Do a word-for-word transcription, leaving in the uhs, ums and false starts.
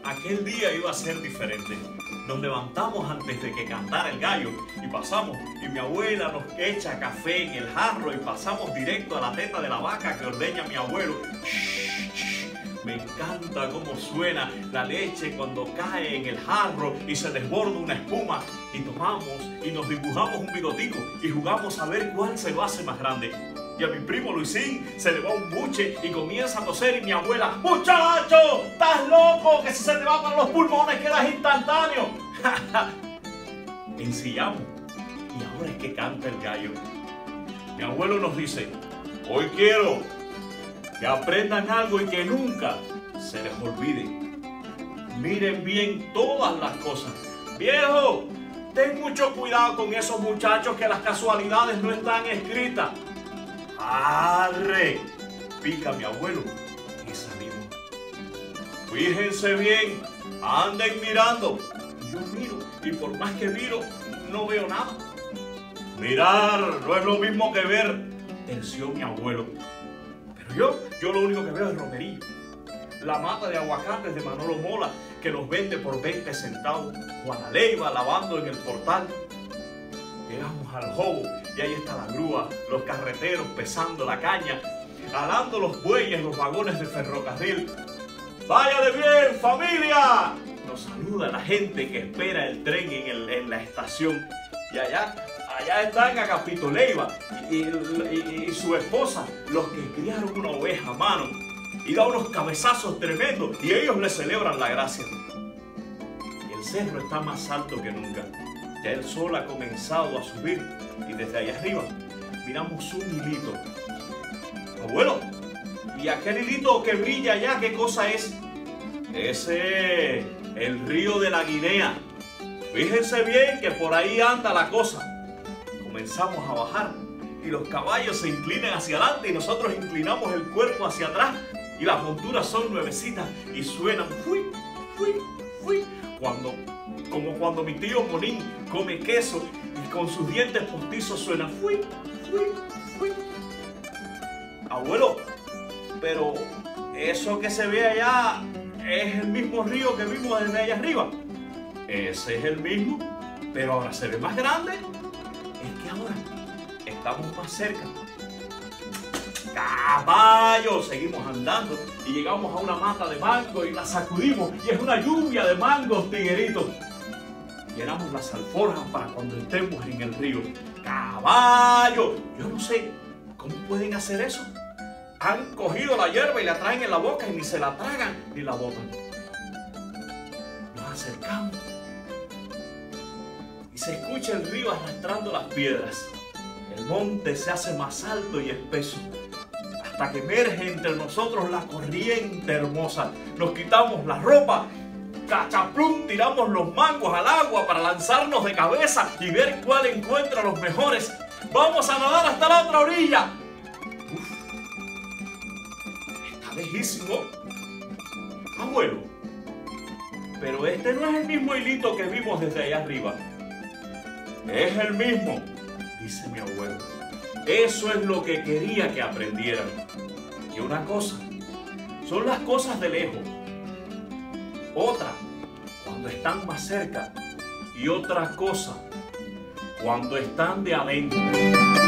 Aquel día iba a ser diferente. Nos levantamos antes de que cantara el gallo y pasamos, y mi abuela nos echa café en el jarro y pasamos directo a la teta de la vaca que ordeña mi abuelo. Me encanta cómo suena la leche cuando cae en el jarro y se desborda una espuma, y tomamos y nos dibujamos un bigotico y jugamos a ver cuál se lo hace más grande. Y a mi primo Luisín se le va un buche y comienza a toser, y mi abuela: ¡muchacho! ¡Estás loco! ¡Que si se te va para los pulmones quedas instantáneo! Ensillamos, y ahora es que canta el gallo. Mi abuelo nos dice: hoy quiero que aprendan algo y que nunca se les olvide. Miren bien todas las cosas. Viejo, ten mucho cuidado con esos muchachos, que las casualidades no están escritas. ¡Arre! Pica mi abuelo y salimos. Fíjense bien, anden mirando. Y yo miro, y por más que miro, no veo nada. Mirar no es lo mismo que ver, terció mi abuelo. Pero yo, yo lo único que veo es romerillo. La mata de aguacates de Manolo Mola, que nos vende por veinte centavos. Juana Leiva lavando en el portal. Llegamos al jobo y ahí está la grúa, los carreteros pesando la caña, alando los bueyes, los vagones de ferrocarril. ¡Váyale bien, familia! Nos saluda la gente que espera el tren en, el, en la estación. Y allá, allá están Agapito Leiva y, y, y, y su esposa, los que criaron una oveja a mano, y da unos cabezazos tremendos, y ellos le celebran la gracia. Y el cerro está más alto que nunca. Ya el sol ha comenzado a subir, y desde allá arriba miramos un hilito. Abuelo, ¿y aquel hilito que brilla allá, qué cosa es? Ese es el río de la Guinea. Fíjense bien que por ahí anda la cosa. Comenzamos a bajar y los caballos se inclinan hacia adelante y nosotros inclinamos el cuerpo hacia atrás, y las monturas son nuevecitas y suenan fui, fui, fui. Cuando, como cuando mi tío Monín come queso y con sus dientes postizos suena fui, fui, fui. Abuelo, pero eso que se ve allá es el mismo río que vimos desde allá arriba. Ese es el mismo, pero ahora se ve más grande. Es que ahora estamos más cerca. ¡Caballo! Seguimos andando y llegamos a una mata de mango y la sacudimos, y es una lluvia de mangos, tigueritos. Llenamos las alforjas para cuando estemos en el río. ¡Caballo! Yo no sé cómo pueden hacer eso. Han cogido la hierba y la traen en la boca y ni se la tragan ni la botan. Nos acercamos y se escucha el río arrastrando las piedras. El monte se hace más alto y espeso, hasta que emerge entre nosotros la corriente hermosa. Nos quitamos la ropa, cachaplum, tiramos los mangos al agua para lanzarnos de cabeza y ver cuál encuentra los mejores. ¡Vamos a nadar hasta la otra orilla! Uf, está lejísimo. Abuelo, pero este no es el mismo hilito que vimos desde allá arriba. Es el mismo, dice mi abuelo. Eso es lo que quería que aprendieran. Y una cosa son las cosas de lejos, otra cuando están más cerca, y otra cosa cuando están de adentro.